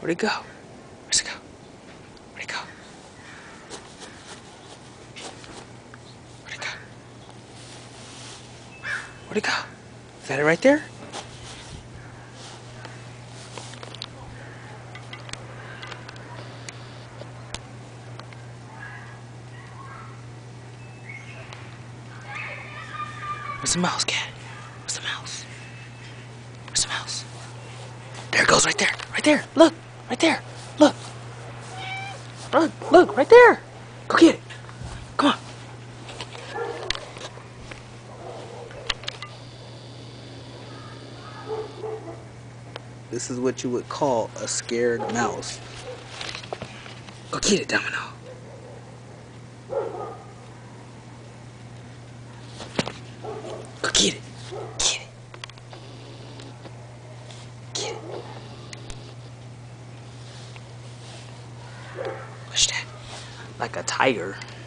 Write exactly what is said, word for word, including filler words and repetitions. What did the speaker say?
Where'd it go? Where's it go? Where'd it go? Where'd it go? Where'd it go? Is that it right there? Where's the mouse, cat? Where's the mouse? Where's the mouse? There it goes, right there, right there. Look, right there. Look. Look, look, right there. Go get it. Come on. This is what you would call a scared mouse. Go get it, Domino. Go get it. Get it. Get it. What's that? Like a tiger.